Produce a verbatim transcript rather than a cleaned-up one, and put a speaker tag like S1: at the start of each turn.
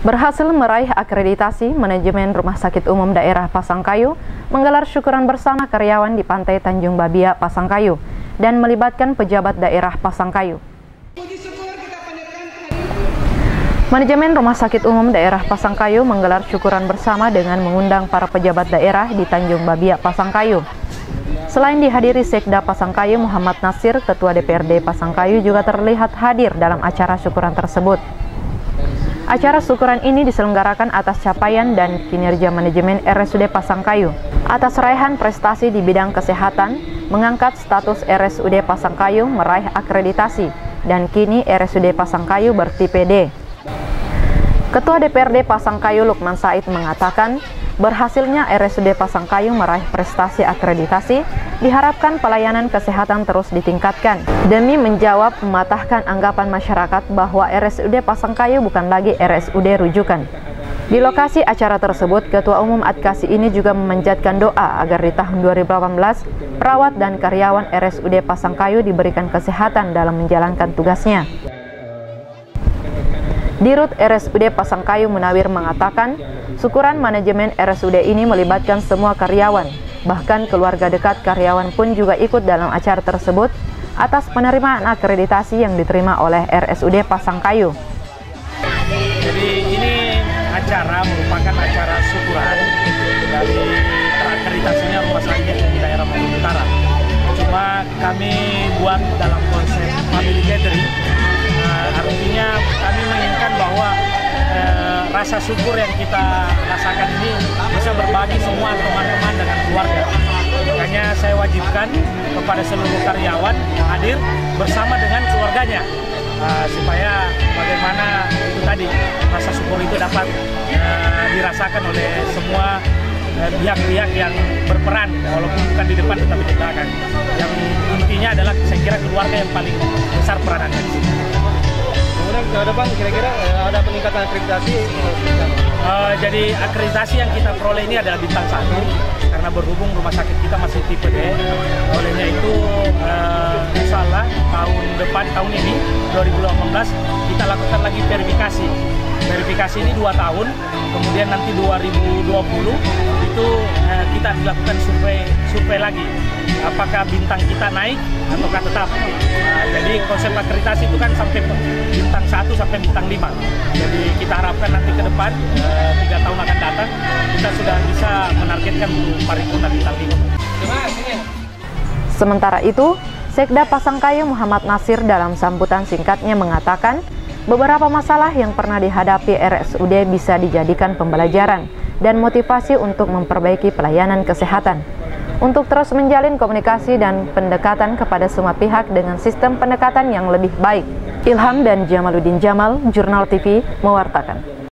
S1: Berhasil meraih akreditasi, manajemen Rumah Sakit Umum Daerah Pasangkayu menggelar syukuran bersama karyawan di Pantai Tanjung Babia, Pasangkayu, dan melibatkan pejabat daerah Pasangkayu. Manajemen Rumah Sakit Umum Daerah Pasangkayu menggelar syukuran bersama dengan mengundang para pejabat daerah di Tanjung Babia, Pasangkayu. Selain dihadiri Sekda Pasangkayu Muhammad Nasir, Ketua D P R D Pasangkayu juga terlihat hadir dalam acara syukuran tersebut. Acara syukuran ini diselenggarakan atas capaian dan kinerja manajemen R S U D Pasangkayu, atas raihan prestasi di bidang kesehatan, mengangkat status R S U D Pasangkayu meraih akreditasi, dan kini R S U D Pasangkayu bertipe D. Ketua D P R D Pasangkayu Lukman Said mengatakan, berhasilnya R S U D Pasangkayu meraih prestasi akreditasi, diharapkan pelayanan kesehatan terus ditingkatkan, demi menjawab mematahkan anggapan masyarakat bahwa R S U D Pasangkayu bukan lagi R S U D rujukan. Di lokasi acara tersebut, Ketua Umum Adkasi ini juga memanjatkan doa agar di tahun dua ribu delapan belas, perawat dan karyawan R S U D Pasangkayu diberikan kesehatan dalam menjalankan tugasnya. Dirut R S U D Pasangkayu Munawir mengatakan, syukuran manajemen R S U D ini melibatkan semua karyawan, bahkan keluarga dekat karyawan pun juga ikut dalam acara tersebut atas penerimaan akreditasi yang diterima oleh R S U D Pasangkayu.
S2: Jadi ini acara merupakan acara syukuran dari terakreditasinya rumah sakit di daerah Maluku Utara. Cuma kami buat dalam konsep family gathering. Nah, artinya kami menginginkan bahwa eh, rasa syukur yang kita rasakan ini bisa berbagi semua teman-teman dengan keluarga. Makanya saya wajibkan kepada seluruh karyawan hadir bersama dengan keluarganya, uh, supaya bagaimana itu tadi rasa syukur itu dapat uh, dirasakan oleh semua pihak-pihak uh, yang berperan, walaupun bukan di depan tetapi di belakang. Yang intinya adalah saya kira keluarga yang paling besar peranannya di sini.
S3: Kemudian ke depan kira-kira ada peningkatan akreditasi?
S2: Uh, jadi akreditasi yang kita peroleh ini adalah bintang satu, karena berhubung rumah sakit kita masih tipe D. Olehnya itu uh, insya Allah tahun depan, tahun ini dua ribu delapan belas kita lakukan lagi verifikasi. Verifikasi ini dua tahun, kemudian nanti dua ribu dua puluh itu uh, kita dilakukan survei survei lagi. Apakah bintang kita naik ataukah tetap. Nah, jadi konsep akreditasi itu kan sampai bintang satu sampai bintang lima. Jadi kita harapkan nanti ke depan eh, tiga tahun akan datang kita sudah bisa menargetkan untuk paripurna bintang lima.
S1: Sementara itu, Sekda Pasangkayu Muhammad Nasir dalam sambutan singkatnya mengatakan, beberapa masalah yang pernah dihadapi R S U D bisa dijadikan pembelajaran dan motivasi untuk memperbaiki pelayanan kesehatan, untuk terus menjalin komunikasi dan pendekatan kepada semua pihak dengan sistem pendekatan yang lebih baik. Ilham dan Jamaluddin Jamal, Jurnal T V, mewartakan.